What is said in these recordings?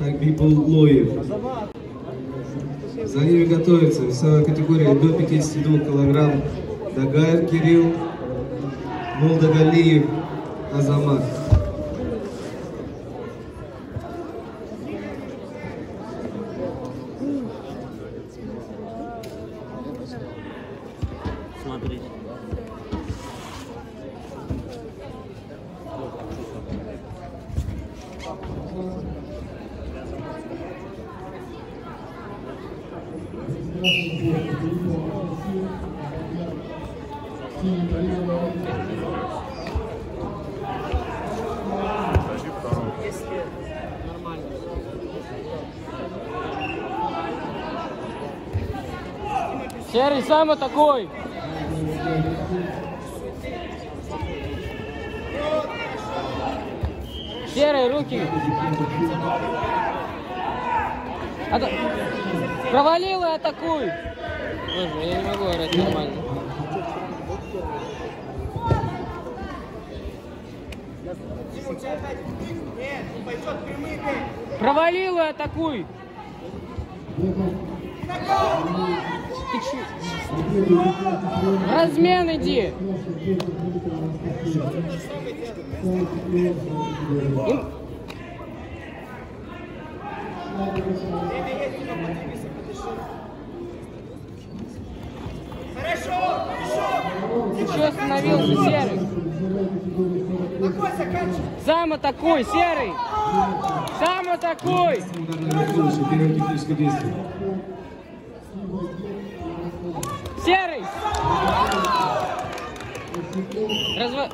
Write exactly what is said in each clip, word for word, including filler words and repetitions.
Хабибуллоев. За ними готовится весовая категория до пятидесяти двух килограмм Дагаев Кирилл, Молдагалиев Азамат. Смотрите. Серый, сам такой. Серый, руки. Ата... Провалил и атакуй. Боже, я не могу орать нормально. Провалил и атакуй. Ты че? Размен иди. Им... Ты че остановился, Серый? Сам атакуй, Серый! Сам атакуй! Серый! Разво...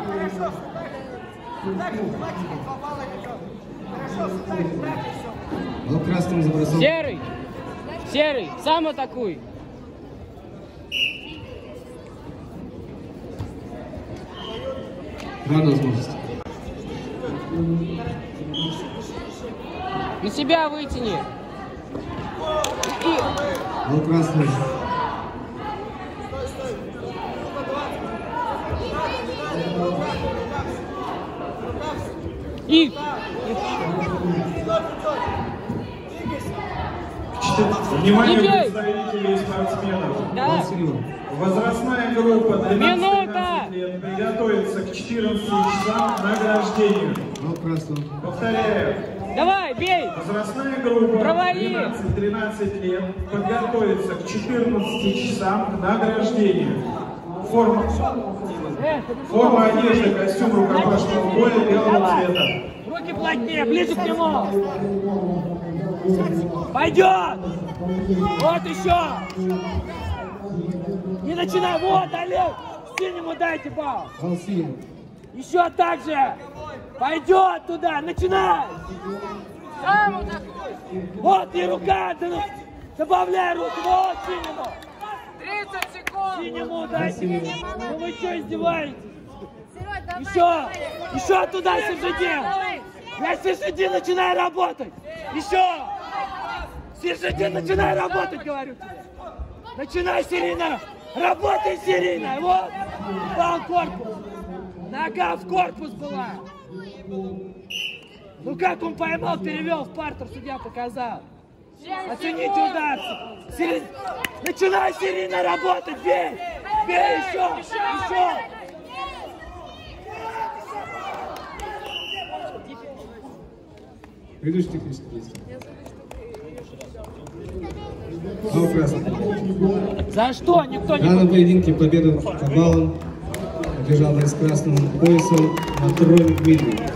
Серый! Серый! Сам атакуй! Рано возможность. На себя вытяни! И... Был красный. И... Внимание представителей спортсменов. Да. Возрастная группа двенадцать лет приготовится к четырнадцати часам награждению. Повторяю. Давай, бей! Возрастная группа Провали. двенадцать-тринадцать лет подготовится к четырнадцати часам к награждению. Форма, форма одежды, костюм рукопашного боя белого цвета. Руки плотнее, ближе к нему! Пойдет! Вот еще! Не начинай! Вот, Олег! Синему дайте бал! Еще так же! Пойдет туда! Начинай! Вот и рука! Добавляй руку! Вот синему! тридцать секунд! Синему дайте! Ну вы что издеваетесь? Еще! Еще туда, Сержидин! Я Сержидин, начинай работать! Еще! Сержидин, начинай работать, говорю тебе! Начинай, Сирина! Работай, Сирина! Вот! Пал корпус! Нога в корпус была! Ну как он поймал, перевел в партер, судья показал! Оцените удар! Сирин... Начинай, Сирина, работать! Бей! Бей еще! Еще! Ведущий технический действие. За что? Никто не... В данном поединке победу Кабалом одержал с красным поясом Матроник Дмитрий.